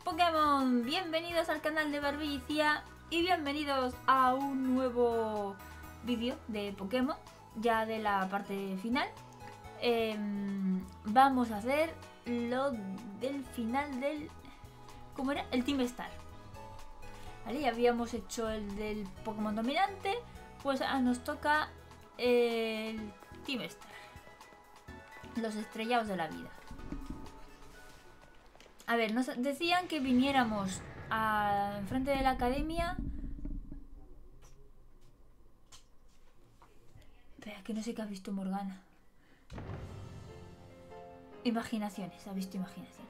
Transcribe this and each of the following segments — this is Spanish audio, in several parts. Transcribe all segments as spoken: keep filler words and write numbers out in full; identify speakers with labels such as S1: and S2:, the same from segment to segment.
S1: Pokémon, bienvenidos al canal de Barbillicía y bienvenidos a un nuevo vídeo de Pokémon, ya de la parte final. Eh, vamos a hacer lo del final del... ¿Cómo era? El Team Star. Vale, ya habíamos hecho el del Pokémon dominante, pues ahora nos toca el Team Star. Los estrellados de la vida. A ver, nos decían que viniéramos a enfrente de la academia. Espera, que no sé qué ha visto Morgana. Imaginaciones, ha visto imaginaciones.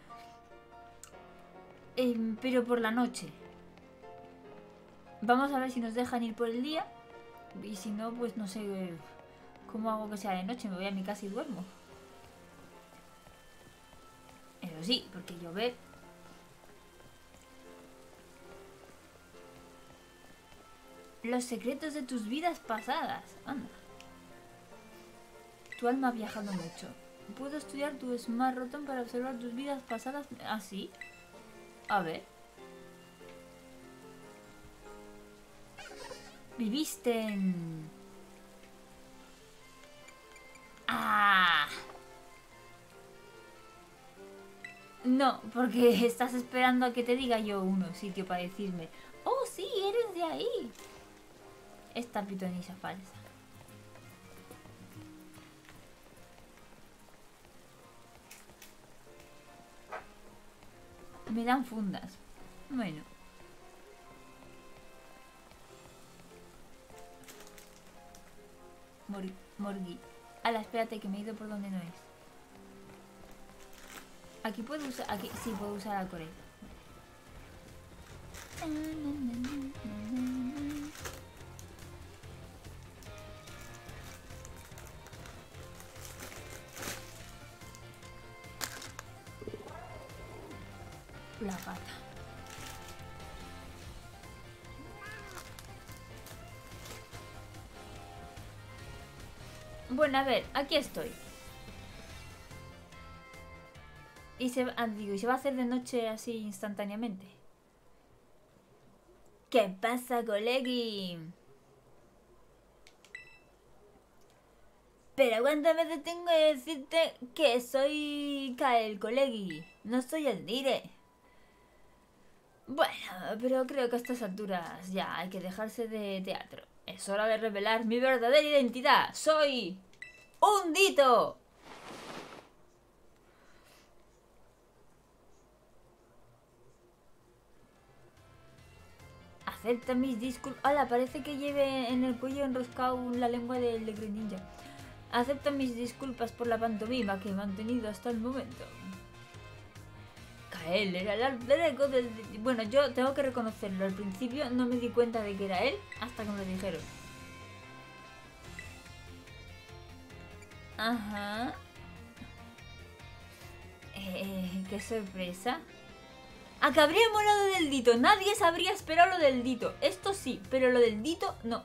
S1: Eh, pero por la noche. Vamos a ver si nos dejan ir por el día. Y si no, pues no sé cómo hago que sea de noche. Me voy a mi casa y duermo. Pero sí, porque llover. Los secretos de tus vidas pasadas. Anda. Tu alma ha viajado mucho. Puedo estudiar tu Smart Rotom para observar tus vidas pasadas. ¿Ah, sí? A ver. Viviste en... ¡Ah! No, porque estás esperando a que te diga yo uno sitio para decirme: ¡oh, sí, eres de ahí! Esta pitonisa falsa. Me dan fundas. Bueno. Mor Morgui. Ala, espérate que me he ido por donde no es. Aquí puedo usar... Aquí sí puedo usar a Corel. La pata. Bueno, a ver, aquí estoy. Y se, ah, digo, ¿y se va a hacer de noche así instantáneamente? ¿Qué pasa, colegui? Pero aguántame, te tengo que decirte que soy Kael, colegui. No soy el Dire. Bueno, pero creo que a estas alturas ya hay que dejarse de teatro. Es hora de revelar mi verdadera identidad. ¡Soy un Dito! Acepta mis disculpas. Hola, parece que lleve en el cuello enroscado la lengua del Greninja. Acepta mis disculpas por la pantomima que he mantenido hasta el momento. Kael era el alter ego del... Bueno, yo tengo que reconocerlo. Al principio no me di cuenta de que era él hasta que me lo dijeron. Ajá. Eh, qué sorpresa. A que habría molado del Dito. Nadie se habría esperado lo del Dito. Esto sí, pero lo del Dito no.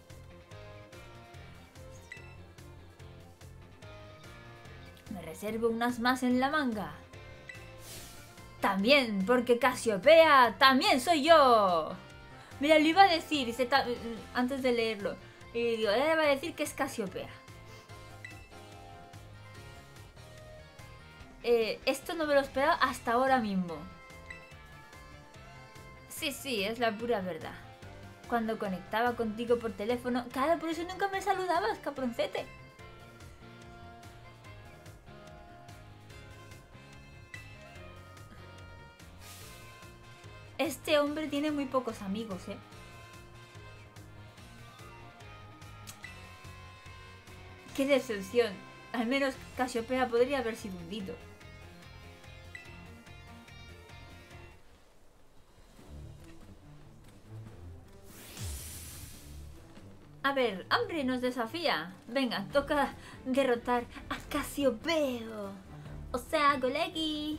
S1: Me reservo unas más en la manga. También, porque Casiopea también soy yo. Mira, lo iba a decir antes de leerlo. Y digo, le iba a decir que es Casiopea. Eh, esto no me lo esperaba hasta ahora mismo. Sí, sí, es la pura verdad. Cuando conectaba contigo por teléfono... Claro, por eso nunca me saludabas, caproncete. Este hombre tiene muy pocos amigos, ¿eh? ¡Qué decepción! Al menos Casiopea podría haber sido un Dito. A ver, hambre nos desafía. Venga, toca derrotar a Casiopeo. O sea, colegui.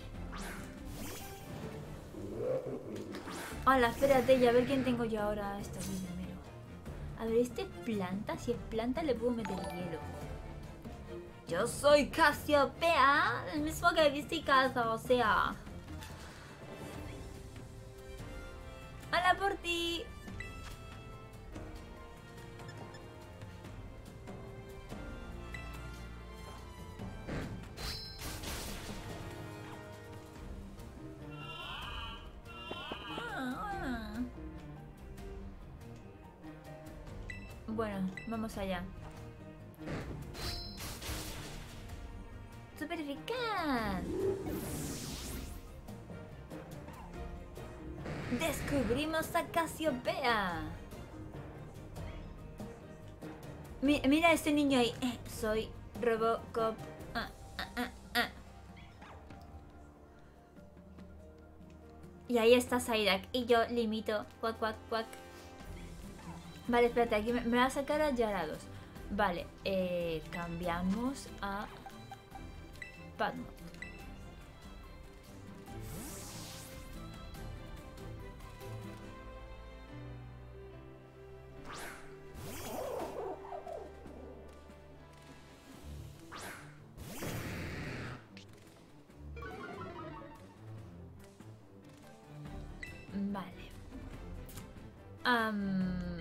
S1: Hola, espérate, ya a ver quién tengo yo ahora. Este es mi primero. A ver, este es planta. Si es planta le puedo meter hielo. Yo soy Casiopea, el mismo que viste casa, o sea... ¡Hala por ti! Bueno, vamos allá. ¡Super eficaz! ¡Descubrimos a Casiopea! Mi mira a este niño ahí. Eh, soy Robocop. Ah, ah, ah, ah. Y ahí está Psyduck. Y yo limito. Cuac, cuac, cuac. Vale, espérate, aquí me, me va a sacar a Gyarados. Vale, eh, cambiamos a Patmos. Vale. Um,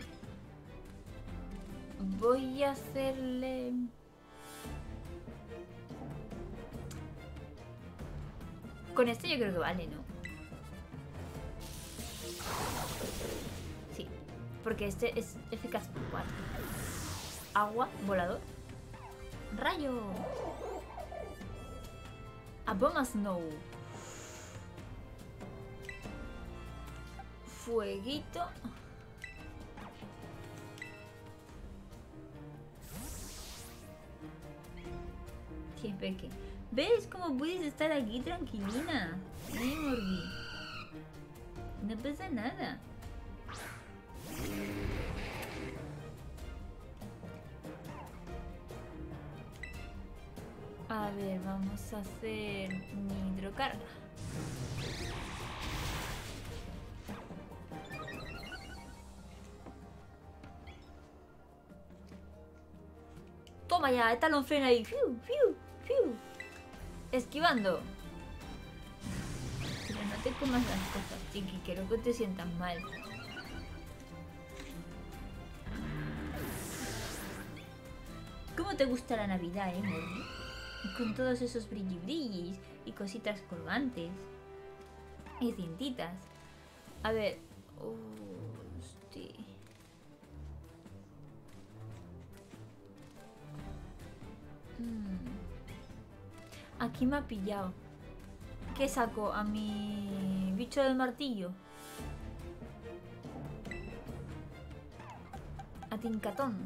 S1: voy a hacerle... Con este yo creo que vale, ¿no? Sí, porque este es eficaz por cuatro. Agua, volador. Rayo. Aboma Snow. Fueguito. Qué peque. ¿Ves cómo puedes estar aquí tranquilina? ¿Eh, Morgi? No pasa nada. A ver, vamos a hacer mi hidrocarga. Toma ya, Talonflame ahí. Fiu, fiu, fiu. Esquivando. Pero no te comas las cosas, chiqui. Quiero que te sientas mal. ¿Cómo te gusta la Navidad, eh, Morgi? Con todos esos brilli brillis y cositas colgantes. Y cintitas. A ver. Hostia. Hmm. Aquí me ha pillado. ¿Qué saco? A mi bicho del martillo. A Tincatón.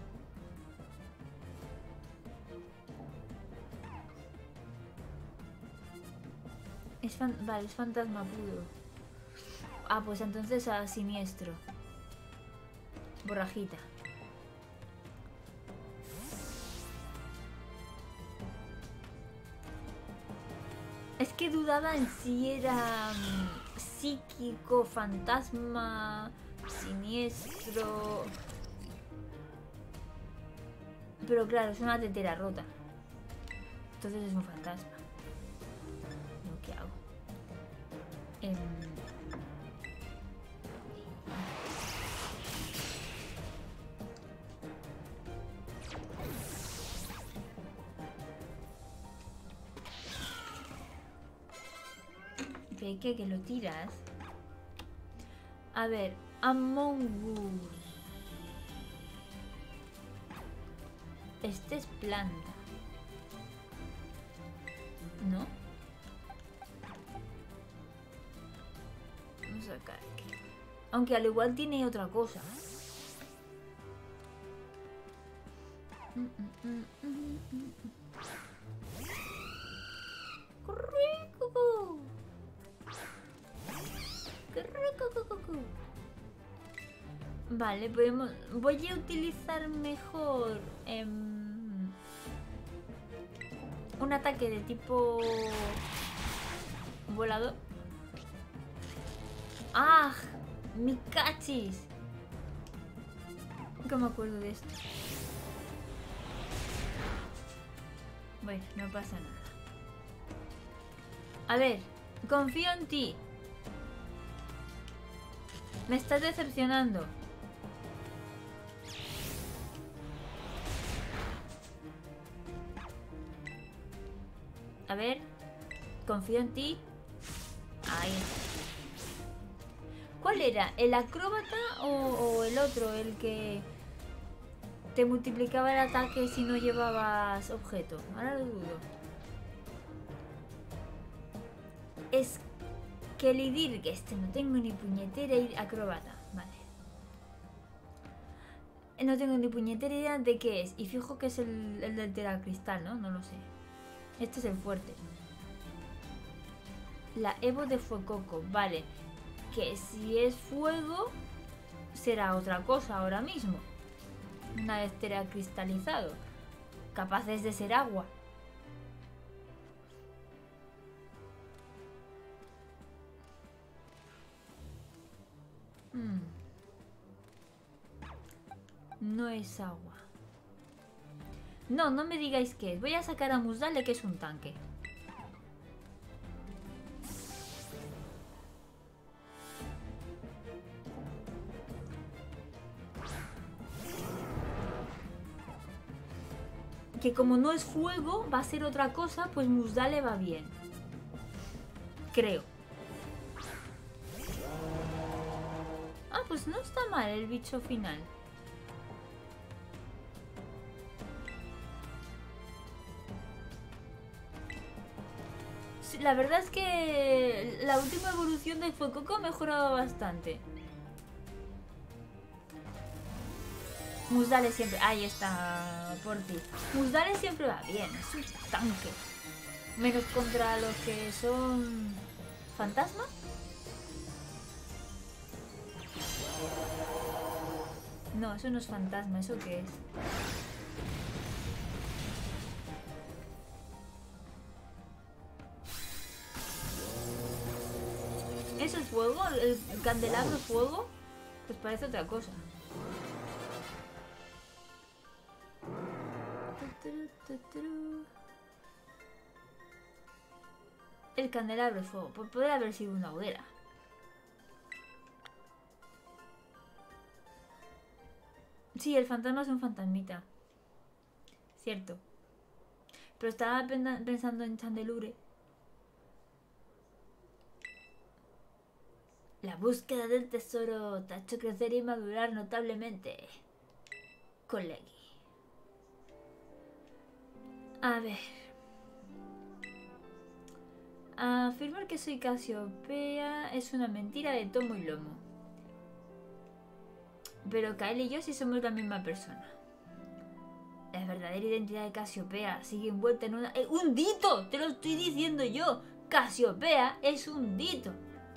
S1: Es fan vale, es fantasma puro. Ah, pues entonces a Siniestro. Borrajita. Es que dudaba en si era um, psíquico, fantasma, siniestro. Pero claro, es una tetera rota. Entonces es un fantasma. ¿No? ¿Qué hago? Eh... Peque, que lo tiras. A ver, Among Us. Este es planta. ¿No? Vamos a sacar aquí. Aunque al igual tiene otra cosa. Mm, mm, mm, mm, mm. ¡Corrico! Vale, podemos... Voy a utilizar mejor eh, un ataque de tipo volador. ¡Ah! ¡Mi cachis! No me acuerdo de esto. Bueno, no pasa nada. A ver, confío en ti. Me estás decepcionando. A ver. Confío en ti. Ahí. ¿Cuál era? ¿El acróbata o, o el otro? El que te multiplicaba el ataque si no llevabas objeto. Ahora lo dudo. Es que lidir que este no tengo ni puñetera y acróbata. Vale. No tengo ni puñetera idea de qué es. Y fijo que es el, el del teracristal, ¿no? No lo sé. Este es el fuerte. La Evo de Fuecoco. Vale. Que si es fuego, será otra cosa ahora mismo. Una vez teracristalizado. Capaces de ser agua. Hmm. No es agua. No, no me digáis qué es. Voy a sacar a Musdale, que es un tanque. Que como no es fuego, va a ser otra cosa, pues Musdale va bien. Creo. Ah, pues no está mal el bicho final. La verdad es que la última evolución de Fuecoco ha mejorado bastante. Musdale siempre... Ahí está, por ti. Musdale siempre va bien, es un tanque. Menos contra los que son... ¿Fantasma? No, eso no es fantasma, ¿eso qué es? ¿Eso es fuego? ¿El candelabro es fuego? Pues parece otra cosa. El candelabro es fuego. Pues podría haber sido una hoguera. Sí, el fantasma es un fantasmita. Cierto. Pero estaba pensando en Chandelure. La búsqueda del tesoro te ha hecho crecer y madurar notablemente, colegui. A ver. Afirmar que soy Casiopea es una mentira de tomo y lomo. Pero Kael y yo sí somos la misma persona. La verdadera identidad de Casiopea sigue envuelta en una... ¡Eh, ¡un dito! ¡Te lo estoy diciendo yo! Casiopea es un dito.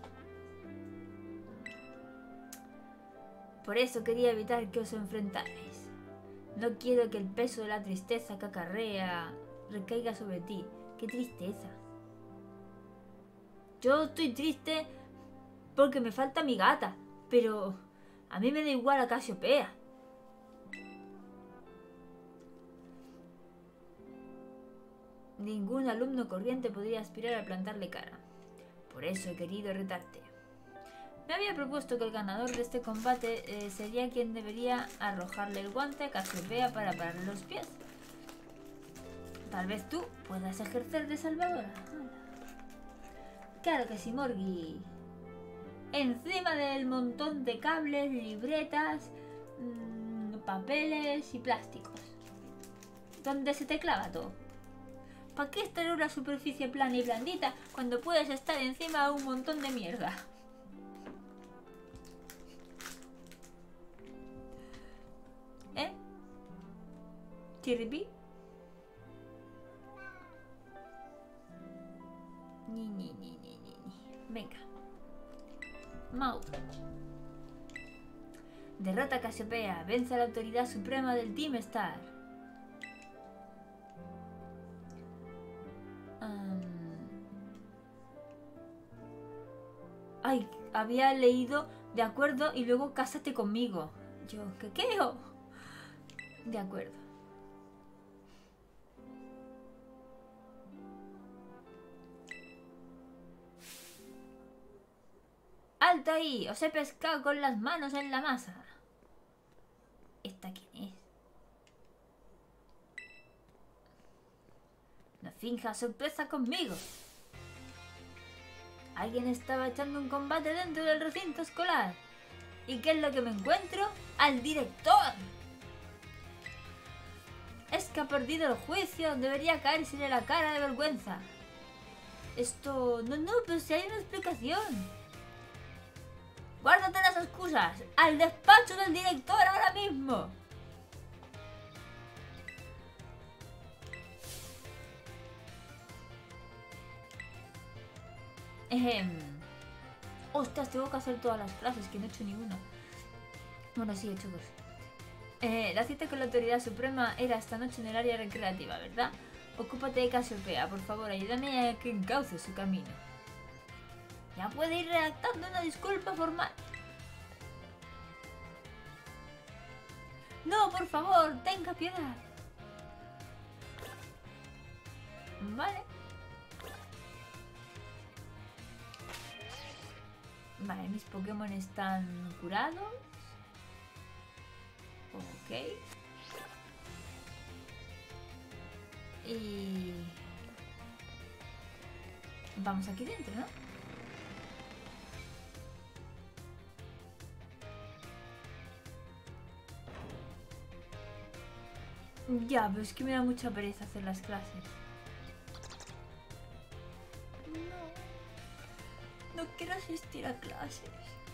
S1: Por eso quería evitar que os enfrentarais. No quiero que el peso de la tristeza que acarrea recaiga sobre ti. ¡Qué tristeza! Yo estoy triste porque me falta mi gata, pero a mí me da igual a Casiopea. Ningún alumno corriente podría aspirar a plantarle cara. Por eso he querido retarte. Me había propuesto que el ganador de este combate eh, sería quien debería arrojarle el guante a Casiopea para pararle los pies. Tal vez tú puedas ejercer de salvadora. Claro que sí, Morgi. Encima del montón de cables, libretas, mmm, papeles y plásticos. ¿Dónde se te clava todo? ¿Para qué estar en una superficie plana y blandita cuando puedes estar encima de un montón de mierda? ¿Eh? ¿Chirripi? Ni, ni, ni, ni, ni, ni. Venga. Mau. Derrota a Casiopea. Vence a la autoridad suprema del Team Star. Um... Ay, había leído de acuerdo y luego cásate conmigo. Yo, ¿qué qué? De acuerdo. ¡Alto ahí! Os he pescado con las manos en la masa. ¿Esta quién es? No finjas sorpresa conmigo. Alguien estaba echando un combate dentro del recinto escolar. ¿Y qué es lo que me encuentro? ¡Al director! Es que ha perdido el juicio. Debería caerse de la cara de vergüenza. Esto... No, no, pero si hay una explicación. Guárdate las excusas. ¡Al despacho del director ahora mismo! Ejem. Ostras, tengo que hacer todas las clases, que no he hecho ninguna. Bueno, sí, he hecho dos. Eh, la cita con la autoridad suprema era esta noche en el área recreativa, ¿verdad? Ocúpate de Casiopea, por favor, ayúdame a que encauce su camino. Ya puede ir redactando una disculpa formal. No, por favor, tenga piedad. Vale. Vale, mis Pokémon están curados. Ok. Y... vamos aquí dentro, ¿no? Ya, pero es que me da mucha pereza hacer las clases. No. No quiero asistir a clases.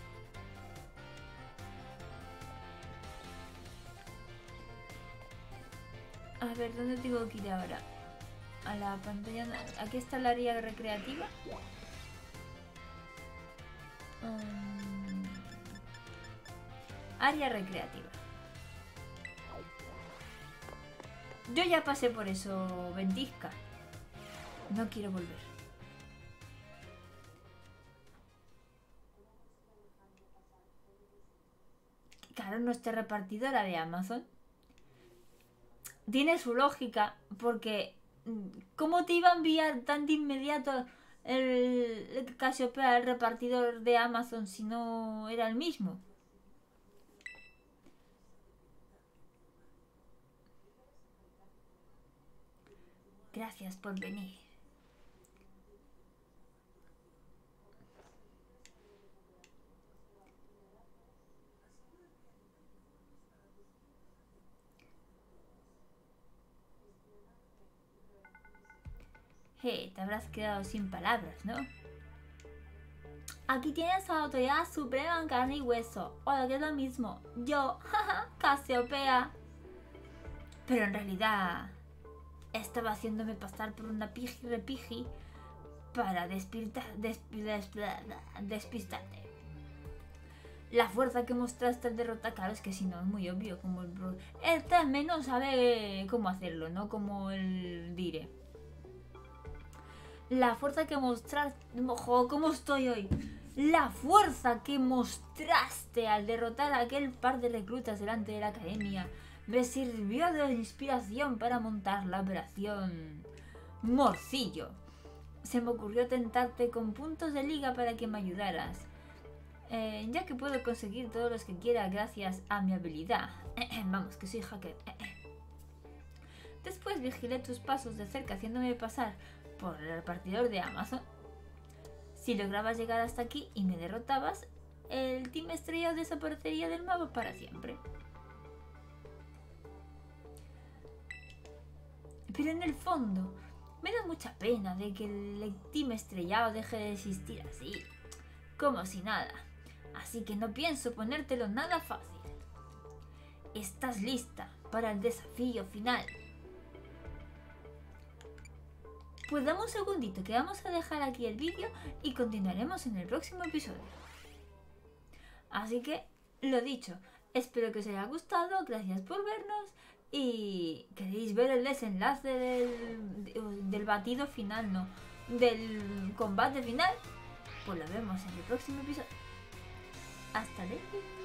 S1: A ver, ¿dónde tengo que ir ahora? A la pantalla... Aquí está el área recreativa. Um... Área recreativa. Yo ya pasé por eso, Ventisca. No quiero volver. Claro, nuestra repartidora de Amazon tiene su lógica, porque ¿cómo te iba a enviar tan de inmediato el, el Casiopea, el repartidor de Amazon, si no era el mismo? Gracias por venir. Hey, te habrás quedado sin palabras, ¿no? Aquí tienes a la autoridad suprema en carne y hueso. O lo que es lo mismo. Yo, jaja, Casiopea. Pero en realidad... estaba haciéndome pasar por una piji repiji para despirta, desp, desp, despistarte. La fuerza que mostraste al derrotar, claro, es que si no es muy obvio, como el bro. Este al menos sabe cómo hacerlo, no como el dire. La fuerza que mostraste... Ojo, ¿cómo estoy hoy? La fuerza que mostraste al derrotar a aquel par de reclutas delante de la academia me sirvió de inspiración para montar la operación Morcillo. Se me ocurrió tentarte con puntos de liga para que me ayudaras, eh, ya que puedo conseguir todos los que quiera gracias a mi habilidad. Vamos, que soy hacker. Después vigilé tus pasos de cerca haciéndome pasar por el repartidor de Amazon. Si lograbas llegar hasta aquí y me derrotabas, el Team Estrella desaparecería del mapa para siempre. Pero en el fondo, me da mucha pena de que el Team Estrellado deje de existir así, como si nada. Así que no pienso ponértelo nada fácil. ¿Estás lista para el desafío final? Pues dame un segundito, que vamos a dejar aquí el vídeo y continuaremos en el próximo episodio. Así que, lo dicho, espero que os haya gustado, gracias por vernos. Y queréis ver el desenlace del, del batido final, no, del combate final, pues lo vemos en el próximo episodio. Hasta luego.